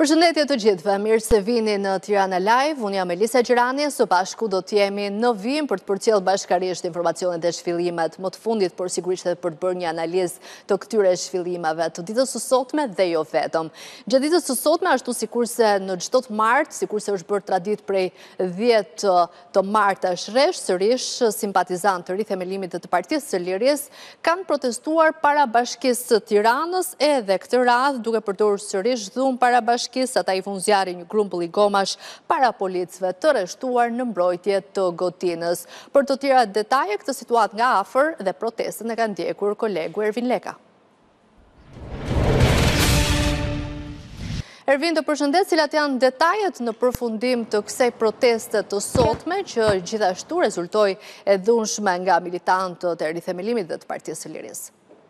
Përshëndetje të gjithëve, mirë se vini në Tirana Live, unë jam Elisa Gjirani, së bashku do t'jemi në vim për të përcjellë bashkarisht informacionet e shfillimet më të fundit, por sigurisht edhe për të bërë një analizë të këtyre shfillimeve të ditës së sotme dhe jo vetëm. Gjatë ditës së sotme, ashtu sikurse në çdo të martë, sikurse është bërë tradit prej 10 të martash rresh, sërish simpatizantë të rithemelimit të Partisë së Lirisë kanë protestuar para Bashkisë së Tiranës edhe këtë radhë duke përdorur sërish dhunë para ata i funë zjarri një grumbull i gomash para policëve të rreshtuar në mbrojtje të Gotinës. Për të tjera detaje këtë situat nga afër dhe protestën e ka ndjekur kolegu Ervin Leka. Ervin, të përshëndet, cilat janë detajet në përfundim të kësaj proteste të sotme që gjithashtu rezultoi e dhunshme nga militantët e rithemelimit dhe të Partisë së Lirisë.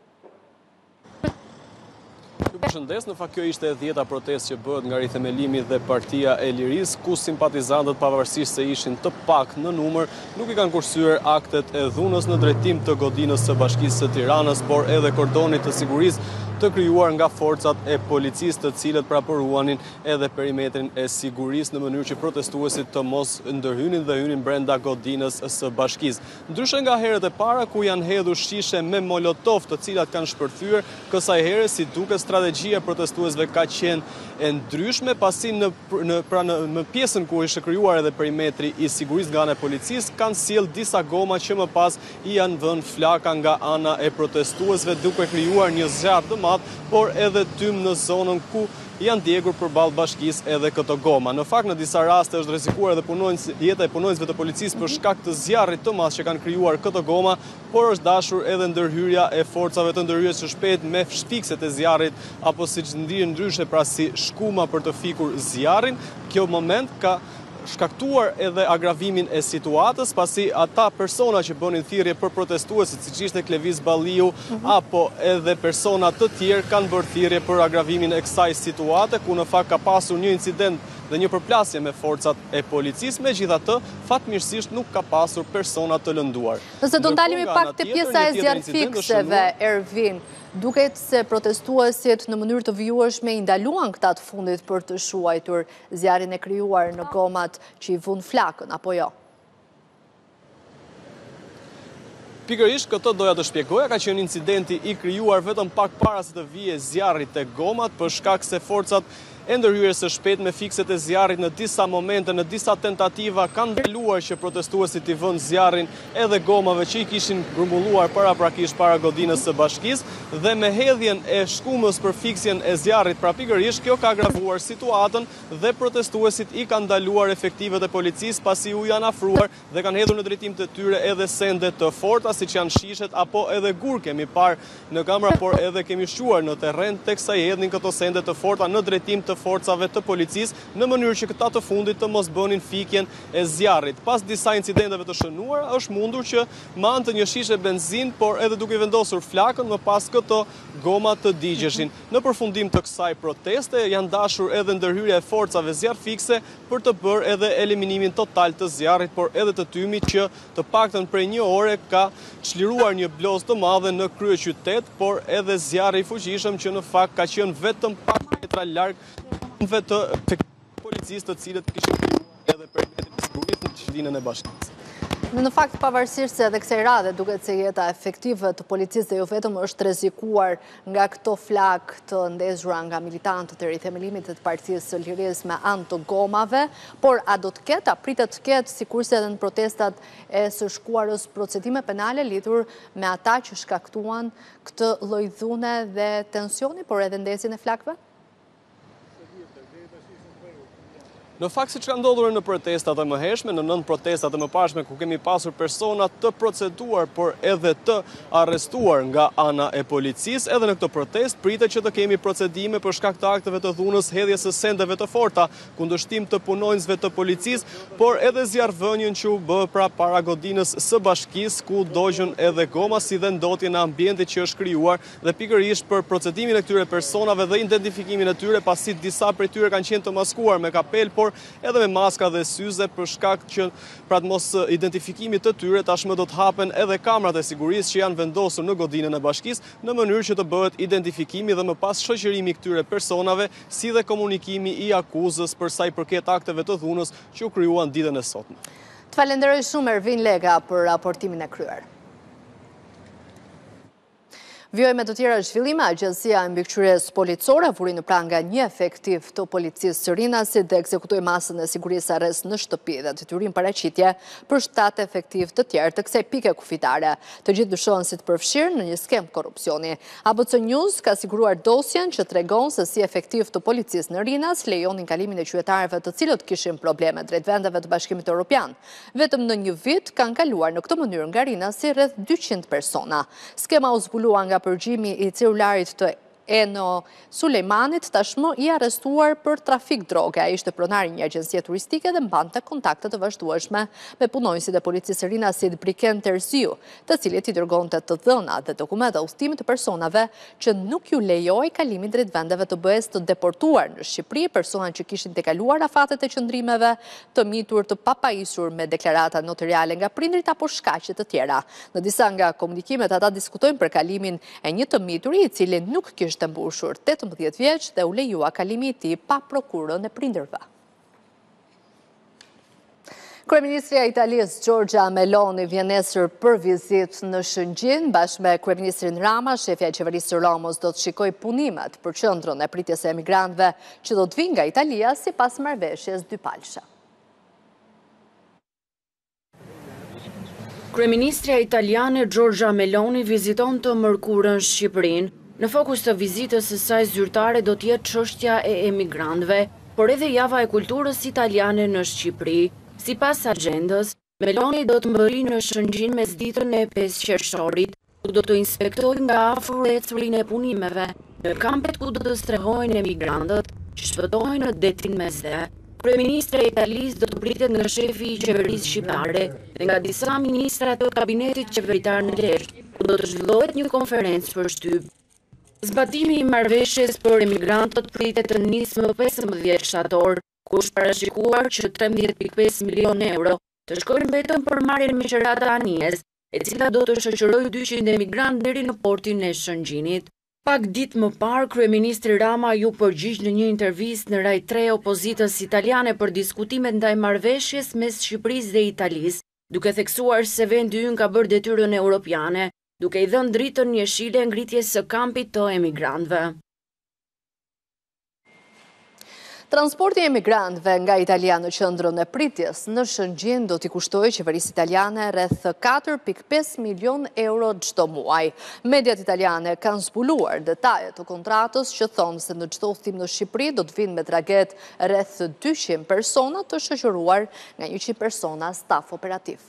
Përshëndes, në fakt kjo ishte e 10-ta protestë që bëhet nga rithemelimi dhe Partia e Lirisë, ku simpatizantët pavarësisht se ishin të pak në numër, nuk i kanë kursyer aktet e dhunës në drejtim të godinës së Bashkisë së Tiranës, por edhe kordonit të sigurisë të krijuar nga forcat e policisë, të cilët praporuanin edhe perimetrin e sigurisë në mënyrë që protestuesit të mos ndërhynin dhe hynin brenda godinës së bashkisë. Ndryshe nga herët e para ku janë hedhur shishe me molotov, të cilat kanë shpërthyer, kësaj here si duket strategjia e protestuesve ka qenë e ndryshme, pasi në pjesën ku ishte krijuar edhe perimetri i sigurisë nga ana e policisë, kanë sjell disa goma që më pas i janë vënë flaka nga ana e protestuesve, duke krijuar një zjarr të madh, por edhe tym në zonën ku janë djegur përballë bashkisë edhe këto goma. Në fakt, në disa raste është rrezikuar edhe jeta e punonjësve të policisë për shkak të zjarrit të madh që kanë krijuar këto goma, por është dashur edhe ndërhyrja e forcave të ndërhyrjes së shpejtë me fikset e zjarrit apo siç ndihen ndryshe pra si shkuma për të fikur zjarrin. Kjo moment ka shkaktuar edhe agravimin e situatës, pasi ata persona që bënin thirrje për protestuesit, siç ishte Kleviz Balliu apo edhe persona të tjerë, kanë bërë thirrje për agravimin e kësaj situate, ku në fakt ka pasur një incident dhe një përplasje me forcat e policisë, megjithatë, fatmirësisht nuk ka pasur persona të lënduar. Nëse do ndalemi pak te pjesa e zjarrfikseve, Ervin, duket se protestuesit në mënyrë të vijueshme i ndaluan këta të fundit për të shuajtur zjarrin e krijuar në gomat që i vun flakën, apo jo? Pikërisht këtë doja të shpjegoja, ka qenë incidenti i krijuar vetëm pak para se të vijë zjarri te gomat, për shkak se forcat e ndërhyrjes së shpejtë me fikset e zjarrit në disa momente, në disa tentativa kanë ndaluar që protestuesit i vënë zjarrin edhe gomave që i kishin grumbulluar paraprakisht para godinës së bashkisë, dhe me hedhjen e shkumës për fiksjen e zjarrit, pra pikërisht kjo ka agravuar situatën dhe protestuesit i kanë ndaluar efektivet e policisë, pasi u janë afruar dhe kanë hedhur në drejtim të tyre edhe sende të forta, siç janë shishet apo edhe gur, kemi parë në kamera, por edhe kemi shquar në terren teksa i hedhin këto sende të forta në drejtim të forcave të policisë, në mënyrë që këta të fundit të mos bënin fikjen e zjarrit. Pas disa incidenteve të shënuar, është mundur që me anë të një shishe benzin, por edhe duke vendosur flakën, më pas këto goma të digjeshin. Në përfundim të kësaj proteste, janë dashur edhe ndërhyrja e forcave zjarrfikse për të bërë edhe eliminimin total të zjarrit, por edhe të tymit që të paktën prej një ore ka çliruar një blozë të madhe në kryeqytet, por edhe zjarri i fuqishëm që në fakt ka qenë vetëm pak metra larg të policisë, të cilët kishin krijuar edhe perimetrin e sigurisë në qytetin e bashkisë. Në fakt, pavarësisht se edhe kësaj radhe duket se jeta efektive të policisë dhe jo vetëm është rrezikuar nga këto flak të ndezura nga militantët e rithemelimit të Partisë së Lirisë me anë të gomave, por a do të ketë, a pritet të ketë, sikurse edhe në protestat e së shkuarës, procedime penale lidhur me ata që shkaktuan këtë lloj dhune dhe tensioni, por edhe ndezjen e flakëve? Në fakt, siç ka ndodhur në protestat e mëhershme, në 9 protestat e mëparshme ku kemi pasur persona të proceduar, por edhe të arrestuar nga ana e policisë, edhe në këtë protest pritet që të kemi procedime për shkak të akteve të dhunës, hedhjes së sendeve të forta, kundërshtim të punonjësve të policisë, por edhe zjarrvënien që u bë pra para godinës së bashkisë, ku dogjën edhe goma, si dhe ndotje në ambientit që është krijuar, dhe pikërisht për procedimin e këtyre personave dhe identifikimin e tyre, pasi disa prej tyre kanë qenë të maskuar me kapel, por por edhe me maska dhe syze për shkak që pra të mos identifikimit të tyre tashmë do të hapen edhe kamerat e sigurisë që janë vendosur në godinën e bashkisë në mënyrë që të bëhet identifikimi dhe më pas shoqërimi këtyre personave si dhe komunikimi i akuzës për sa i përket akteve të dhunës që u krijuan ditën e sotme. Të falenderoj shumë Ervin Lega për raportimin e kryer. Vjoj me të tjera zhvillime, Agjencia e Mbikëqyrjes Policore vuri në pranë nga një efektiv të policisë së Rinasit dhe ekzekutoi masën e sigurisë arrest në shtëpi dhe detyrim paraqitje për 7 efektiv të tjerë të kësaj pike kufitare. Të gjithë dyshohen si të përfshirë në një skem korrupsioni. ABC News ka siguruar dosjen që tregon se si efektiv të policisë në Rinas lejonin kalimin e qytetarëve të cilët kishin probleme drejt vendeve të Bashkimit Evropian. Vetëm në një vit kanë kaluar në këtë mënyrë nga Rinasi rreth 200 persona. Skema u zbulua nga përgjimi i celularit të Eno Sulejmanit, tashmë i arrestuar për trafik droge. Ai ishte pronar i një agjencie turistike dhe mbante kontakte të vazhdueshme me punonjësit e policisë së Rinasit Briken Terziu, të cilët i dërgonte të dhëna dhe dokumenta udhëtimi të personave që nuk ju lejoi kalimin drejt vendeve të BE-s të deportuar në Shqipëri, persona që kishin tekaluar afatet e qëndrimeve, të mitur të papajisur me deklarata notariale nga prindrit apo shkaqe të tjera. Në disa nga komunikimet ata diskutojnë për kalimin e një të mituri i cili nuk kishte mbushur 18 vjeç dhe u lejua kalimi i tij pa prokurën e prindërve. Kryeministria e Italisë Giorgia Meloni vjen nesër për vizitë në Shëngjin bashkë me kryeministrin Rama. Shefja e qeverisë së Romës do të shikojë punimet për qendrën e pritjes së emigrantëve që do të vinë nga Italia sipas marrëveshjes dypalshe. Kryeministria italiane Giorgia Meloni viziton të mërkurën Shqipërinë. Në fokus të vizitës së saj zyrtare do të jetë çështja e emigrantëve, por edhe java e kulturës italiane në Shqipëri. Sipas agjendës, Meloni do të mbërrijë në Shëngjin mesditën e 5 qershorit, ku do të inspektojë nga afër ecurinë e punimeve në kampet ku do të strehohen emigrantët që shpëtohen në detin Mesde. Kryeministra e Italisë do të pritet nga shefi i qeverisë shqiptare dhe nga disa ministra të kabinetit qeveritar në Lezhë, ku do të zhvillohet një konferencë për shtyp. Zbatimi i marrëveshjes për emigrantët pritet të nisë më 15 shtator, ku është parashikuar që 13.5 milion euro të shkojnë vetëm për marrjen me qerata anijes, e cila do të shoqërojë 200 emigrantë deri në portin e Shëngjinit. Pak ditë më parë, kryeministri Rama ju përgjigj në një intervistë në Rai 3 opozitës italiane për diskutimet ndaj marrëveshjes mes Shqipërisë dhe Italisë, duke theksuar se vendi ynë ka bërë detyrën europiane, duke i dhënë dritën jeshile ngritjes së kampit të emigrantëve. Transporti e emigrantëve nga Italia në qendrën e pritjes në Shëngjin do t'i kushtojë qeverisë italiane rreth 4.5 milion euro çdo muaj. Mediat italiane kanë zbuluar detajet të kontratës që thonë se në çdo udhëtim në Shqipëri do të vinë me draget rreth 200 persona të shoqëruar nga 100 persona staf operativ.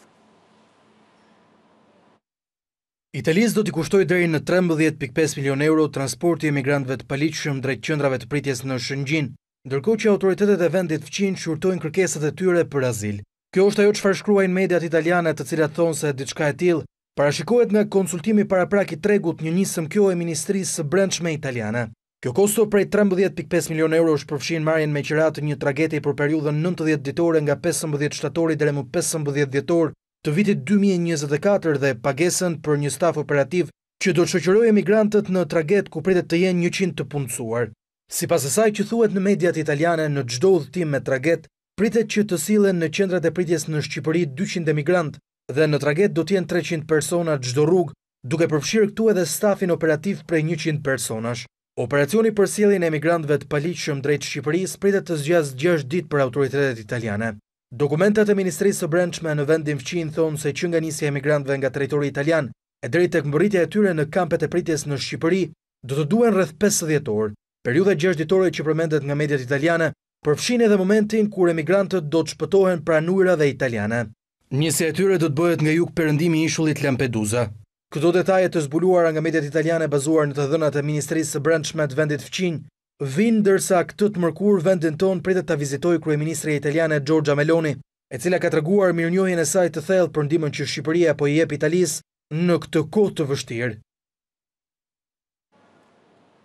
Italisë do t'i kushtoj deri në 13.5 milion euro transporti e emigrantëve të paligjshëm drejt qendrave të pritjes në Shëngjin, ndërkohë që autoritetet e vendit fqin shurtojnë kërkesat e tyre për azil. Kjo është ajo çfarë shkruajnë mediat italiane, të cilat thonë se diçka e tillë parashikohet nga konsultimi paraprak i tregut një nisëm kjo e Ministrisë së Brendshme italiane. Kjo kosto prej 13.5 milion euro është përfshin marrjen me qiratë një trageti për periudhën 90 ditore nga 15 shtatori deri më 15 dhjetor të vitit 2024 dhe pagesën për një staf operativ që do të shoqërojë emigrantët në traget ku pritet të jenë 100 të punësuar. Sipas asaj që thuhet në mediat italiane, në çdo udhëtim me traget pritet që të sillen në qendrat e pritjes në Shqipëri 200 emigrant dhe në traget do të jenë 300 persona çdo rrugë, duke përfshirë këtu edhe stafin operativ prej 100 personash. Operacioni për sjelljen e emigrantëve të paligjshëm drejt Shqipërisë pritet të zgjasë 6 ditë për autoritetet italiane. Dokumentat e Ministrisë së Brendshme në vendin fqin thonë se që nga nisja e emigrantëve nga territori italian e deri tek mbërritja e tyre në kampet e pritjes në Shqipëri do të duhen rreth 50 orë. Periudha 6 ditore që përmendet nga mediat italiane përfshin edhe momentin kur emigrantët do të shpëtohen pranë ujrave italiane. Nisja e tyre do të bëhet nga jug perëndimi i ishullit Lampedusa. Këto detaje të zbuluara nga mediat italiane bazuar në të dhënat e Ministrisë së Brendshme të vendit fqin vinë ndërsa këtë të mërkurë vendin ton pritet ta vizitojë kryeministria italiane Giorgia Meloni, e cila ka treguar mirënjohjen e saj të thellë për ndihmën që Shqipëria po i jep Italisë në këtë kohë të vështirë.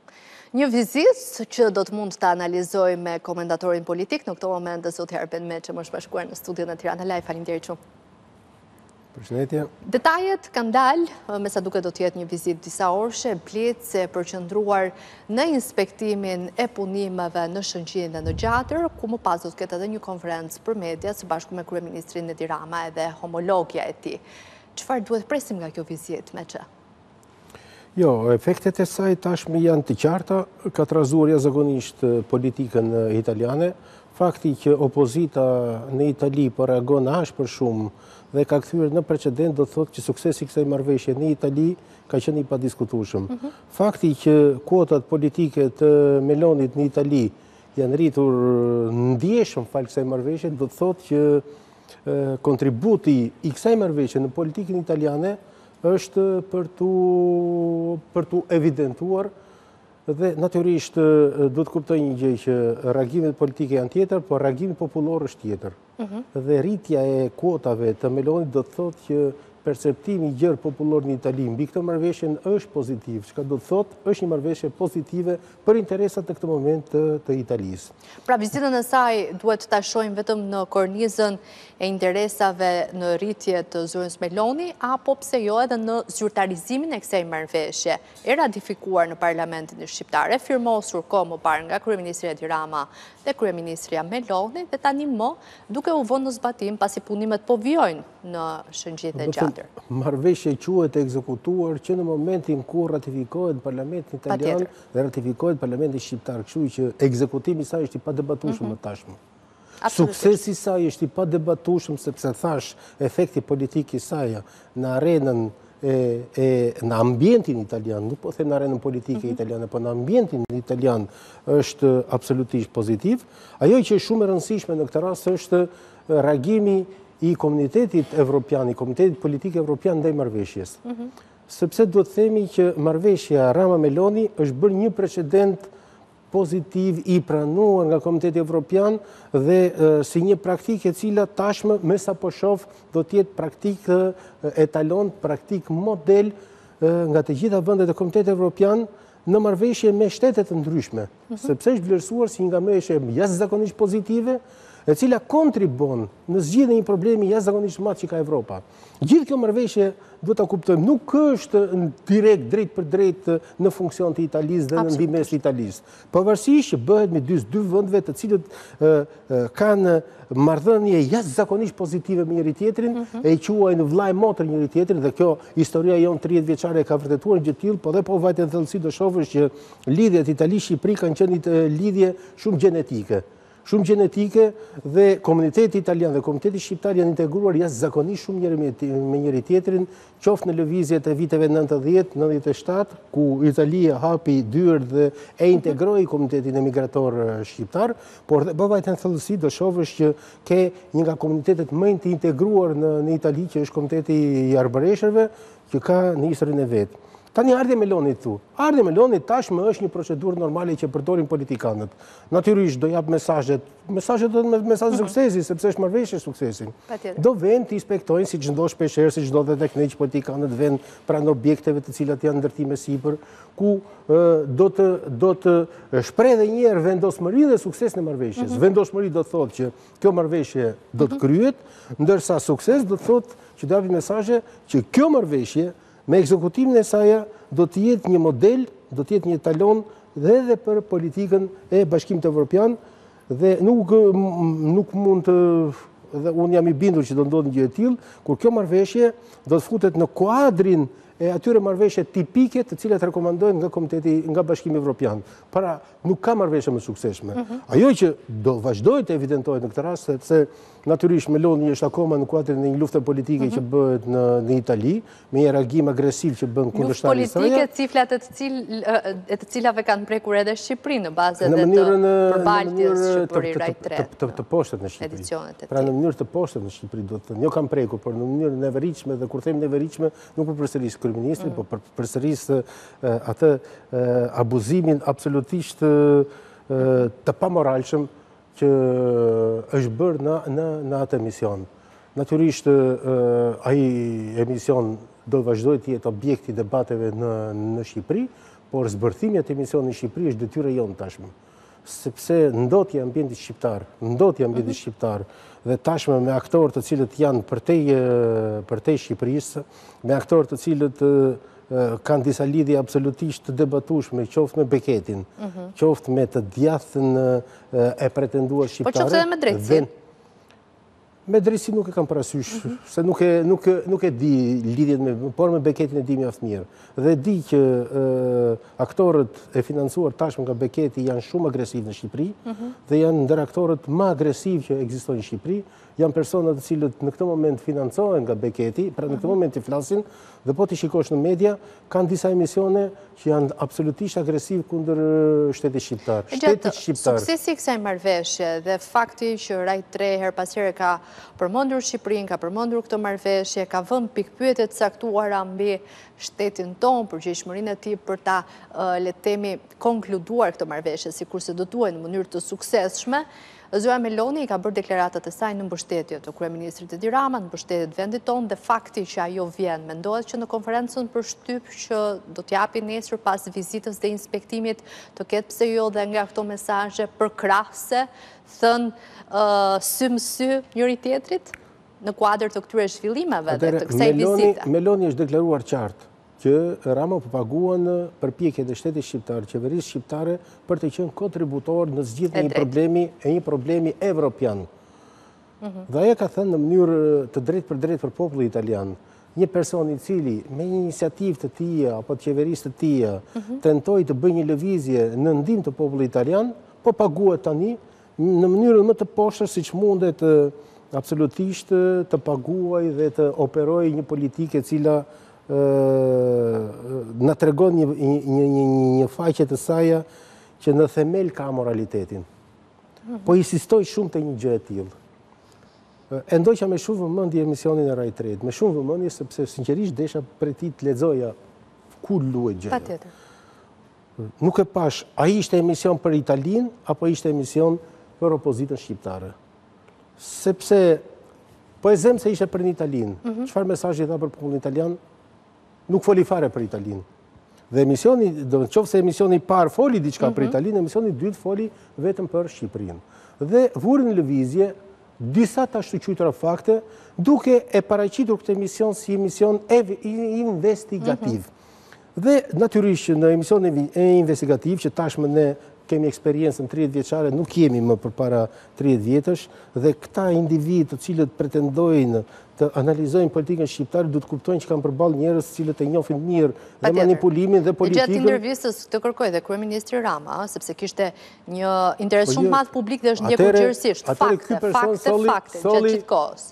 Një vizitë që do të mund të analizoj me komendatorin politik në këto moment dhe zoti Arben Meçi më është bashkuar në studion e Tirana Live. Faleminderit shumë. Përshëndetje. Detajet kanë dalë, me sa duke do të jetë një vizitë disa orëshe, Blecë e përqendruar në inspektimin e punimeve në Shëngjin dhe në Gjatër, ku më pas do të ketë edhe një konferencë për media së bashku me kryeministrin Edi Rama edhe homologja e tij. Çfarë duhet presim nga kjo vizitë, Meçi? Jo, efektet e saj tashmë janë të qarta, ka trazuar jashtëzakonisht politikën italiane. Fakti që opozita në Itali po reagon ashpër shumë dhe ka kthyer në precedent, do të thotë që suksesi i kësaj marrëveshje në Itali ka qenë i padiskutueshëm. Fakti që kuotat politike të Melonit në Itali janë rritur ndjeshëm fal kësaj marrëveshje, do të thotë që kontributi i kësaj marrëveshje në politikën italiane është për tu evidentuar dhe natyrisht do të kuptoj një gjë që reagimet politike janë tjetër, por reagimi popullor është tjetër. Dhe rritja e kuotave të Melonit do të thotë që perceptimi i gjerë popullor në Itali mbi këtë marrëveshje është pozitiv, çka do të thotë është një marrëveshje pozitive për interesat në këtë moment të Italisë. Pra vizitën e saj duhet ta shohim vetëm në kornizën e interesave në rritje të zyrës Meloni, apo pse jo edhe në zyrtarizimin e kësaj marrëveshje, e ratifikuar në Parlamentin Shqiptar, e firmosur kohë më parë nga kryeministri Edi Rama dhe kryeministria Meloni, dhe tani më duke u vënë në zbatim pasi punimet po vijojnë në Shëngjin dhe Gjatër. Marrëveshje quhet e ekzekutuar që në momentin kur ratifikohet Parlamentin italian dhe ratifikohet Parlamenti shqiptar, kështu që ekzekutimi i saj është i padebatueshëm më tashmë. Suksesi i saj është i padebatueshëm sepse thash efekti politik i saj në arenën në ambientin italian, nuk po them në arenën politike italiane, po në ambientin italian është absolutisht pozitiv. Ajo që është shumë e rëndësishme në këtë rast është reagimi i komunitetit evropian, i komunitetit politik evropian ndaj marrëveshjes. Sepse duhet të themi që marrëveshja Rama-Meloni është bërë një precedent pozitiv i pranuar nga komuniteti evropian dhe si një praktikë e cila tashmë me sa po shoh do të jetë praktikë etalon, praktikë model nga të gjitha vendet e komunitetit evropian në marrëveshje me shtete të ndryshme, sepse është vlerësuar si një marrëveshje jashtëzakonisht pozitive, e cila kontribon në zgjidhjen e një problemi jashtëzakonisht të madh që ka Evropa. Gjithë kjo marrëveshje duhet ta kuptojmë, nuk është direkt drejt për drejt në funksion të Italisë dhe në ndihmës të Italisë. Pavarësisht që bëhet midis dy vendeve të cilët kanë marrëdhënie jashtëzakonisht pozitive me njëri tjetrin, e quajnë vëllai motër njëri tjetrin, dhe kjo historia jonë 30 vjeçare ka vërtetuar gjë të tillë, po dhe po vajtë në thellësi do shohësh që lidhjet Itali-Shqipëri kanë qenë lidhje shumë gjenetike dhe komuniteti italian dhe komuniteti shqiptar janë integruar jashtëzakonisht shumë me njëri tjetrin, qoftë në lëvizjet e viteve 90-97, ku Italia hapi dyert dhe e integroi komunitetin emigrator shqiptar, por dhe vajtë në thellësi do shohësh që ke një nga komunitetet më të integruar në Itali, që është komuniteti i Arboreshërve, që ka në historinë e vet. Tani ardhja e Melonit këtu. Ardhja e Melonit tashmë është një procedurë normale që përdorin politikanët. Natyrisht do jap mesazhet do të mesazhe suksesi, sepse është marrëveshje suksesi. Do vend të inspektojnë, siç ndosh shpeshherë, siç ndodhet tek ne që politikanët vend pranë objekteve të cilat janë ndërtime sipër, ku do të shpreh edhe një herë vendosmëri dhe sukses në marrëveshjes. Vendosmëri do të thotë që kjo marrëveshje do të kryhet, ndërsa sukses do të thotë që do japi mesazhe që kjo marrëveshje me ekzekutimin e saj do të jetë një model, do të jetë një talon edhe për politikën e Bashkimit Evropian, dhe nuk mund të, dhe unë jam i bindur që do ndodhë një gjë e tillë, kur kjo marrëveshje do të futet në kuadrin e atyre marrëveshje tipike të cilat rekomandojnë nga komiteti, nga Bashkimi Evropian. Pra, nuk ka marrëveshje më suksesshme. Ajo që do vazhdojë të evidentohet në këtë rast, sepse natyrisht Meloni është akoma në kuadrin e një lufte politike që bëhet në Itali, me një reagim agresiv që bën kundërshtarit të saj. Luftë politike, cifrat e të cilave kanë prekur edhe Shqipëri në bazë edhe të përbaltjes Shqipëri të poshtet në Shqipëri. Pra në mënyrë të poshtet në Shqipëri, do të thënë, jo kanë prekur, por në mënyrë neveritshme, dhe kur them neveritshme, nuk po përsëris kryeministri, po përsëris atë abuzimin absolutisht të pamoralshëm që është bërë në atë emision. Natyrisht, ai emision do vazhdoj të jetë objekti debateve në Shqipëri, por zbërthimja të emisionit në Shqipëri është detyra jonë tashmë. Sepse ndotja ambientit shqiptar dhe tashmë me aktorë të cilët janë përtej Shqipërisë, me aktorë të cilët kanë disa lidhje absolutisht të debatueshme, qoftë me Beketin, qoftë me të djathtën e pretenduar shqiptare. Po qoftë edhe me drejtësin? Me drejtësi nuk e kam parasysh, se nuk e di lidhjet por me Beketin e di mjaft mirë. Dhe di që aktorët e financuar tashmë nga Beketi janë shumë agresiv në Shqipëri dhe janë ndër aktorët më agresiv që ekzistojnë në Shqipëri. Janë persona të cilët në këtë moment financohen nga Beketi, pra në këtë moment i flasin, dhe po të shikosh në media, kanë disa emisione që janë absolutisht agresiv kundër shtetit shqiptar. Suksesi kësaj marrëveshje dhe fakti që Rajt 3 her pas here ka përmendur Shqipërinë, ka përmendur këtë marrëveshje, ka vënë pikpyetje të caktuara mbi shtetin tonë, përgjegjësinë e tij për ta le të themi konkluduar këtë marrëveshje sikurse do duhet në mënyrë të suksesshme. Zyrta Meloni ka bërë deklaratat e saj në mbështetje të kryeministrit Edi Rama, në mbështetje të vendit tonë, dhe fakti që ajo vjen, mendohet që në konferencën për shtyp që do t'japi nesër pas vizitës dhe inspektimit, të ketë pse jo dhe nga këto mesazhe përkrahëse, thënë sy më sy njëri tjetrit në kuadër të këtyre zhvillimeve dhe të kësaj vizite. Meloni është deklaruar qartë që Rama përpaguan përpjekjet e shtetit shqiptar, qeverisë shqiptare, për të qenë kontributor në zgjidhjen e një problemi evropian. Dhe ajo ka thënë në mënyrë të drejtë për popullin italian, një person i cili me një iniciativë të tij apo të qeverisë të tij tentoi të bëjë një lëvizje në ndihmë të popullit italian, po paguhet tani në mënyrën më të poshtër siç mundet absolutisht të paguaj dhe të operojë një politikë e cila na tregon një faqe të saj që në themel ka moralitetin. Po insistoj shumë te një gjë e tillë. E ndoqa me shumë vëmendje emisionin e Rajt 3, me shumë vëmendje sepse sinqerisht desha prej tij të lexoja ku luhet gjë. Patjetër. Nuk e pash, ai ishte emision për Italinë apo ishte emision për opozitën shqiptare. Sepse po e zem se ishte për Italinë. Çfarë mesazhi dha për popullin italian? Nuk foli fare për Italinë. Dhe emisioni, do të qoftë se emisioni i parë foli diçka për Italinë, emisioni i dytë foli vetëm për Shqipërinë. Dhe vuri në lëvizje disa të shtuqytura fakte, duke e paraqitur këtë emision si emision investigativ. Dhe natyrisht në emision e investigativ, që tashmë ne kemi eksperiencën 30 vjeçare, nuk jemi më përpara 30 vjetësh, dhe këta individ të cilët pretendojnë të analizojnë politikën shqiptare, du të kuptojnë që kanë përballë njerëz cilët e njohin mirë dhe manipulimin dhe politikën. Gjatë intervistës të kërkoi dhe kryeministri Rama, sepse kishte një interes shumë madh publik dhe është ndjekur gjerësisht fakte gjatë gjithë kohës.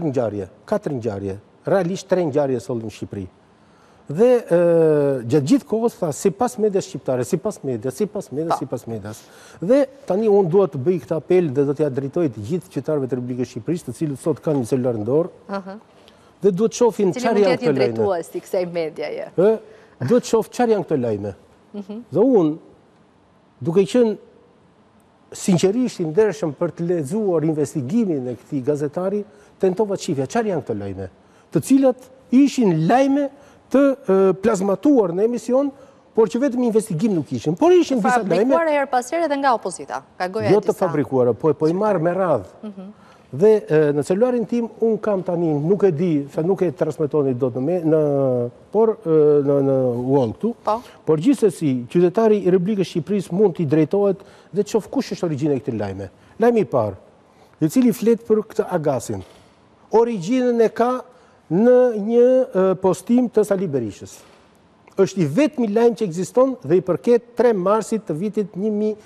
4 ngjarje, realisht 3 ngjarje solli në Shqipëri. Dhe gjatë gjithë kohës tha sipas medias shqiptare, sipas medias. Dhe tani unë dua të bëj këtë apel dhe do t'ja drejtoj të gjithë qytetarëve të Republikës së Shqipërisë, të cilët sot kanë një celular në dorë, dhe duhet të shohin çfarë janë këto lajme. Drejtues i kësaj mediaje. Duhet të shoh çfarë janë këto lajme. Dhe unë, duke qenë sinqerisht i ndershëm për të lexuar investigimin e këtij gazetari, tentova të shifja çfarë janë këto lajme, të cilat ishin lajme të plazmatuar në emision, por që vetëm investigim nuk ishin. Por ishin disa lajme... Fabrikuara her pas here dhe nga opozita. Jo të fabrikuara, po i marrë me radhë. Dhe në celularin tim, unë kam tani, nuk e di, se nuk e transmetoni do të por në UOL këtu, por gjithsesi, qytetari i Republikës Shqipërisë mund t'i drejtohet dhe të shoh kush është origjina e këtij lajme. Lajmi i parë, i cili flet për këtë agasin. Origjinën e ka në një postim të Sali Berishës. Është i vetmi lajm që ekziston dhe i përket 3 marsit të vitit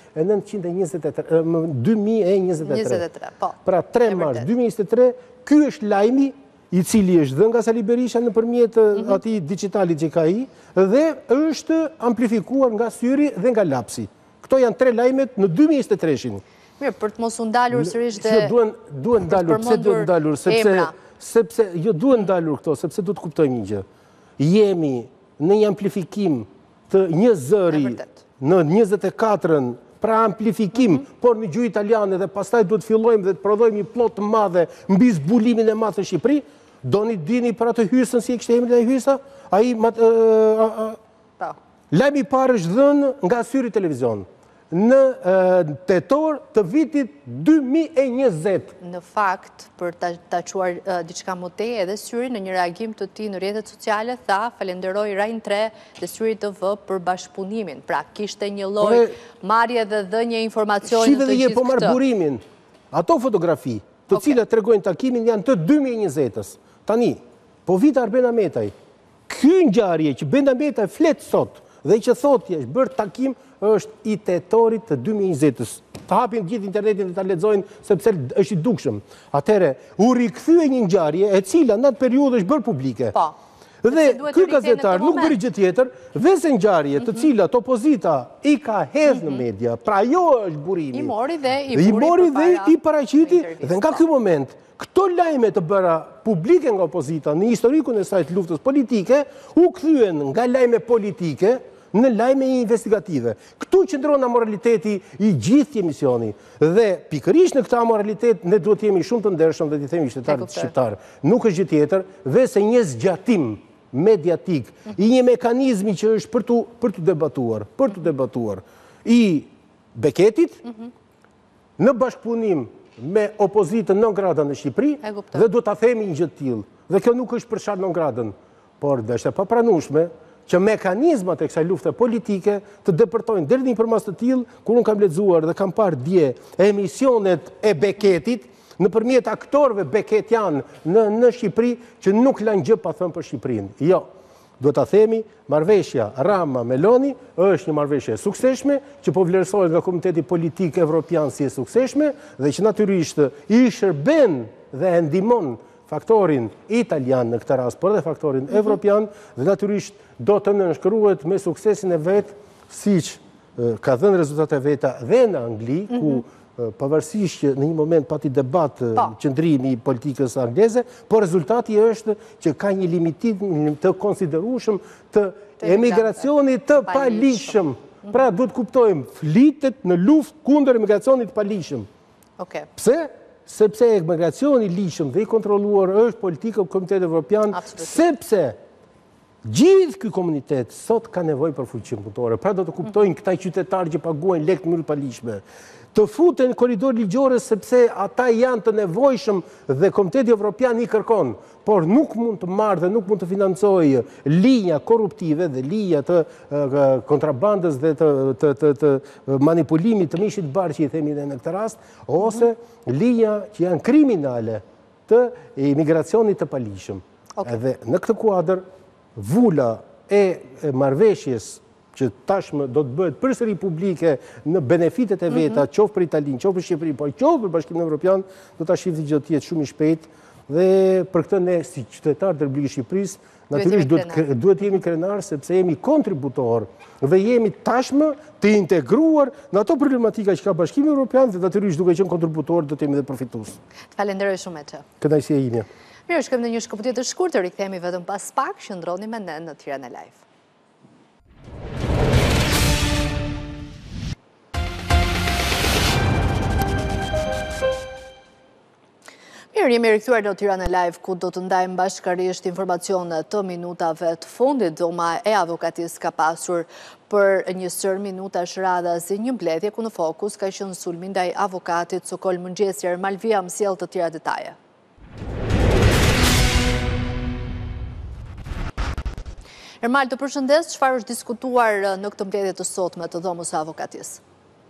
2023. Pra 3 mars 2023, ky është lajmi i cili është dhënë nga Sali Berisha nëpërmjet atij digitalit që ka ai dhe është amplifikuar nga Syri dhe nga Lapsi. Këto janë 3 lajmet në 2023-shin. Mirë, për të mos u ndalur sërish dhe duhen ndalur, pse duhen ndalur? Sepse jo duhen ndalur këto, sepse du të kuptojmë një gjë. Jemi në një amplifikim të një zëri në 24-ën, pra amplifikim, por në gjuhë italiane dhe pastaj duhet fillojmë dhe të prodhojmë një plot të madhe mbi zbulimin e madh në Shqipëri, doni dini për atë hysën si e kështë emrin e hysa? Lajmi i parë është dhënë nga Syri Televizion në tetor të vitit 2020. Në fakt, për ta quar diçka më tej, edhe Syri në një reagim të tij në rrjetet sociale tha falenderoj Rajn 3 dhe Syri TV për bashkëpunimin. Pra kishte një lloj marrje dhe dhënie informacioni të gjithë këtë. Po marr burimin. Ato fotografi, të cilat tregojnë takimin janë të 2020-s. Tani, po vit Arben Ametaj. Ky ngjarje që Ben Ametaj flet sot dhe që thotë është bërë takim është i tetorit të 2020-s. Ta hapin gjithë internetin dhe ta lexojnë sepse është i dukshëm. Atëherë, u rikthye një ngjarje e cila në atë periudhë është bërë publike. Po. Dhe ky gazetar nuk bëri gjë tjetër, veçse ngjarje të cilat opozita i ka hedhur në media. Pra ajo është burimi. I mori dhe i paraqiti dhe nga ky moment këto lajme të bëra publike nga opozita në historikun e saj të luftës politike u kthyen nga lajme politike në lajme investigative. Këtu qëndron amoraliteti i gjithë emisioni. Dhe pikërisht në këtë amoralitet ne duhet jemi shumë të ndershëm dhe t'i themi qytetarët shqiptar. Nuk është gjë tjetër, veçse një zgjatim mediatik i një mekanizmi që është për të debatuar i beketit në bashkëpunim me opozitën non grata në Shqipëri dhe do ta themi një gjë të tillë. Dhe kjo nuk është për shart non gratën, por është e papranueshme që mekanizmat e kësaj lufte politike të depërtojnë deri në një përmas të tillë, kur unë kam lexuar dhe kam parë dje emisionet e beketit nëpërmjet aktorëve beketian në Shqipëri që nuk lanë gjë pa thënë për Shqipërinë. Jo, do ta themi, marrëveshja Rama-Meloni është një marrëveshje e suksesshme që po vlerësohet nga Komiteti Politik Evropian si e suksesshme dhe që natyrisht i shërben dhe e ndihmon faktorin italian në këtë rast, por dhe faktorin evropian, dhe natyrisht do të nënshkruhet me suksesin e vetë, siç ka dhënë rezultate veta dhe në Angli, ku pavarësisht që në një moment pati debat qëndrimi i politikës angleze, por rezultati është që ka një limitim të konsiderueshëm të emigracionit të palishëm. Pra duhet kuptojmë, flitet në luftë kundër emigracionit të palishëm. Pse? Sepse emigracioni i lishëm dhe i kontrolluar është politika e Komitetit Evropian, sepse gjithë ky komunitet sot ka nevojë për fuqi punëtore. Pra do të kuptojnë këta qytetarë që paguajnë lekë në mënyrë palishme. Të futen në korridor ligjore sepse ata janë të nevojshëm dhe Komiteti Evropian i kërkon, por nuk mund të marrë dhe nuk mund të financojë linja korruptive dhe linja të kontrabandës dhe të manipulimit të mishit bardh që i themi në këtë rast, ose linja që janë kriminale të imigracionit të palishëm. Edhe në këtë kuadër, vula e marrëveshjes që tashmë do të bëhet përsëri publike në benefitet e veta, qoftë për Italinë, qoftë për Shqipërinë, por qoftë për Bashkimin Evropian, do ta shihni gjë të jetë shumë i shpejtë dhe për këtë ne si qytetar të Republikës së Shqipërisë natyrisht duhet jemi krenar sepse jemi kontributor dhe jemi tashmë të integruar në ato problematika që ka Bashkimi Evropian dhe natyrisht duke qenë kontributor do të jemi dhe përfitues. Falenderoj shumë Meçe. Kënaqësia ime. Mirë, shkojmë në një shkëputje të shkurtër, rikthehemi vetëm pas pak, qëndroni me ne në Tirana Live. Mirë, jemi rikthyer në Tirana Live, ku do të ndajmë bashkërisht informacione të minutave të fundit. Doma e avokatisë ka pasur për një sër minutash radhazi një mbledhje ku në fokus ka qenë sulmi ndaj avokatit Sokol Mëngjesi. Malvia më sjell të tjera detaje. Ermal, të përshëndes, çfarë është diskutuar në këtë mbledhje të sotme të dhomës së avokatisë?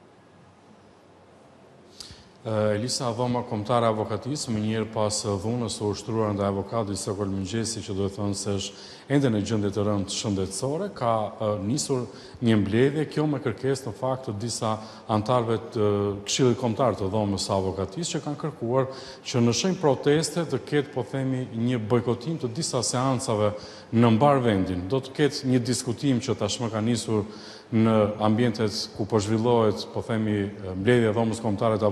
Elisa, dhoma kombëtare avokatisë, më njëherë pas dhunës së ushtruar ndaj avokatit Sokol Mëngjesi, që do të thonë se është ende në gjendje të rëndë shëndetësore, ka nisur një mbledhje, kjo me kërkesë në fakt të disa antarëve të Këshillit Kombëtar të dhomës së avokatisë, që kanë kërkuar që në shenjë proteste të ketë, po themi, një bojkotim të disa seancave në mbar vendin. Do të ketë një diskutim që tashmë ka nisur në ambientet ku po zhvillohet, po themi, mbledhja e dhomës kombëtare të avokatisë,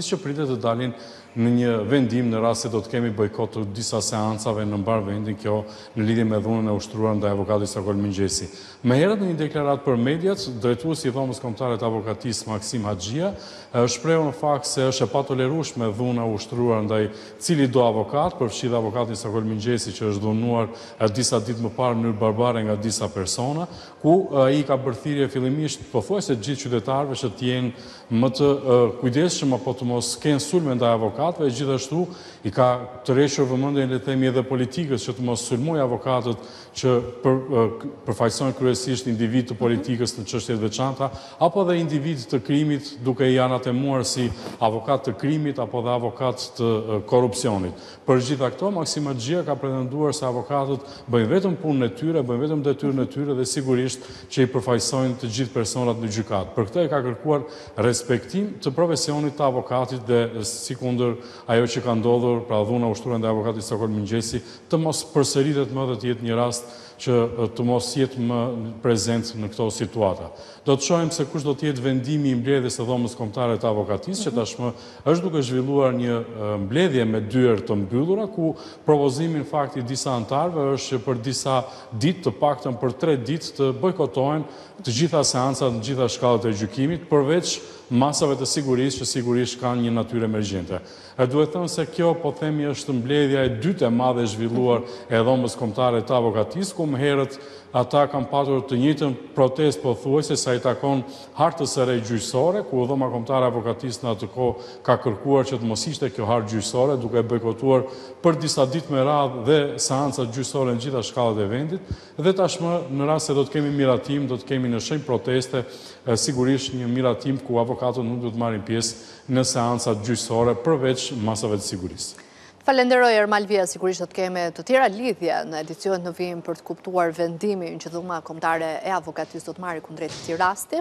avokatisë që pritet të dalin në një vendim në rast se do të kemi bojkot të disa seancave në mbar vendin, kjo në lidhje me dhunën e ushtruar ndaj avokatit Sakol Mingjesi. Më herët në një deklarat për mediat, drejtuesi i Dhomës Kombëtare të Avokatisë Maksim Haxhia shprehu në fakt se është e patolerueshme dhuna ushtruar ndaj cili do avokat, përfshi dhe avokatin Sakol Mingjesi që është dhunuar disa ditë më parë në mënyrë barbare nga disa persona, ku ai ka bërë thirrje fillimisht pothuajse gjithë qytetarëve që të jenë më të kujdesshëm apo të mos kenë sulme ndaj avokatëve, gjithashtu i ka tërhequr vëmendjen le të themi edhe politikës që të mos sulmojë avokatët që përfaqësojnë kryesisht individ të politikës në çështje të veçanta apo dhe individ të krimit duke i anatemuar si avokat të krimit apo dhe avokat të korrupsionit. Për gjitha këto, Maksim Haxhia ka pretenduar se avokatët bëjnë vetëm punën e tyre, bëjnë vetëm detyrën e tyre dhe sigurisht që i përfaqësojnë të gjithë personat në gjykatë. Për këtë e ka kërkuar respektim të profesionit të avokatit dhe sikundër ajo që ka ndodhur, pra dhuna ushtruar ndaj avokatit Sakol Mingjesi, të mos përsëritet më dhe të jetë një rast që të mos jetë më prezent në këto situata. Do të shohim se kush do të jetë vendimi i mbledhjes së Dhomës Kombëtare të Avokatisë, që tashmë është duke zhvilluar një mbledhje me dyert të mbyllura, ku propozimi në fakt i disa anëtarëve është që për disa ditë, të paktën për 3 ditë, të bojkotohen të gjitha seancat në gjitha shkallët e gjykimit, përveç masave të sigurisë që sigurisht kanë një natyrë emergjente. Duhet thënë se kjo, po themi, është mbledhja e dytë e madhe zhvilluar e Dhomës Kombëtare të Avokatisë, ku më herët ata kanë patur të njëjtën protestë pothuajse sa i takon hartës së re gjyqësore, ku Dhoma Kombëtare e Avokatisë në atë kohë ka kërkuar që të mos ishte kjo hartë gjyqësore, duke bojkotuar për disa ditë me radhë dhe seancat gjyqësore në gjitha shkallët e vendit, dhe tashmë në rast se do të kemi miratim, do të kemi në shenjë proteste, sigurisht një miratim ku avokatët nuk do të marrin pjesë në seancat gjyqësore përveç masave të sigurisë. Falenderoj Ermal Via, sigurisht do të kemi të tjera lidhje në edicionet në vijim për të kuptuar vendimin që Dhoma Kombëtare e Avokatisë do të marrë kundrejt këtij rasti.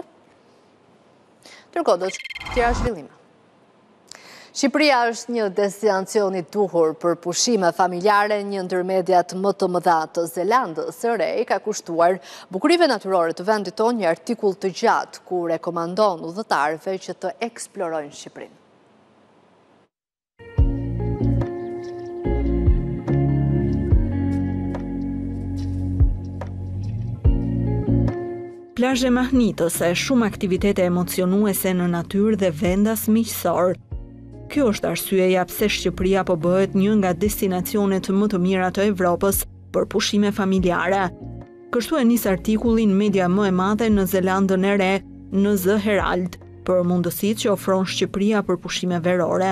Ndërkohë do të tjera zhvillime. Shqipëria është një destinacion i duhur për pushime familjare, një ndër mediat më të mëdha të Zelandës së Re ka kushtuar bukurive natyrore të vendit tonë një artikull të gjatë ku rekomandon udhëtarëve që të eksplorojnë Shqipërinë. Plazhe mahnitëse, shumë aktivitete emocionuese në natyrë dhe vendas miqësor. Kjo është arsyeja pse Shqipëria po bëhet një nga destinacionet më të mira të Evropës për pushime familjare. Kështu e nis artikullin media më e madhe në Zelandën e Re, NZ Herald, për mundësitë që ofron Shqipëria për pushime verore.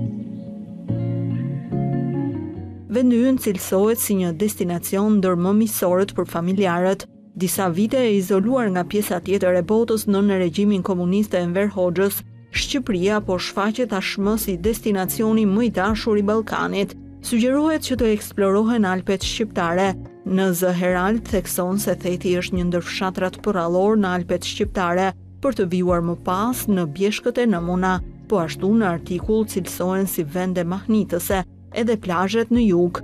Vendi ynë cilësohet si një destinacion ndër më miqësorët për familjarët, disa vite e izoluar nga pjesa tjetër e botës në regjimin komunist të Enver Hoxhës, Shqipëria po shfaqet tashmë si destinacioni më i dashur i Ballkanit. Sugjerohet që të eksplorohen Alpet shqiptare. NZ Herald thekson se Theti është një ndër fshatrat porrallor në Alpet shqiptare për të vjuar më pas në bjeshkët e Nëmuna, po ashtu në artikull cilësohen si vende mahnitëse edhe plazhet në jug.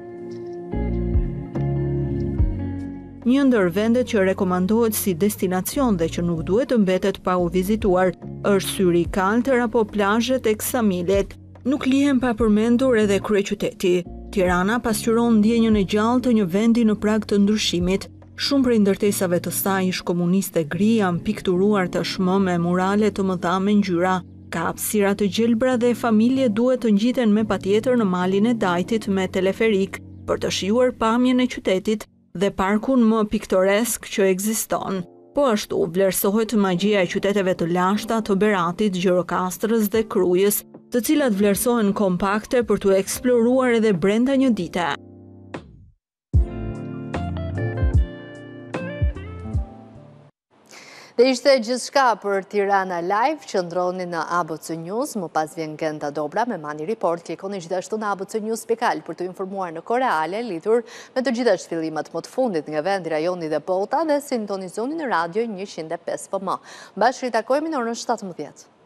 Një ndër vendet që rekomandohet si destinacion dhe që nuk duhet të mbetet pa u vizituar është Syri i Kaltër apo plazhet e Ksamilet. Nuk lihen pa përmendur edhe kryeqyteti. Tirana pasqyron ndjenjën e gjallë të një vendi në prag të ndryshimit. Shumë prej ndërtesave të saj ish komuniste gri janë pikturuar tashmë me murale të mëdha me ngjyra. Ka hapësira të gjelbra dhe familje duhet të ngjiten me patjetër në malin e Dajtit me teleferik për të shijuar pamjen e qytetit dhe parkun më piktoresk që ekziston. Po ashtu vlerësohet magjia e qyteteve të lashta të Beratit, Gjirokastrës dhe Krujës, të cilat vlerësohen kompakte për të eksploruar edhe brenda një dite. Dhe ishte gjithçka për Tirana Live, qëndroni në ABC News, më pas vjen Genda Dobra me Mani Report, klikoni gjithashtu në abcnews.al për të informuar në kohë reale lidhur me të gjitha zhvillimet më të fundit nga vendi, rajoni dhe bota dhe sintonizoni në radio 105 FM. Bashkë ritakojmë në orën 17.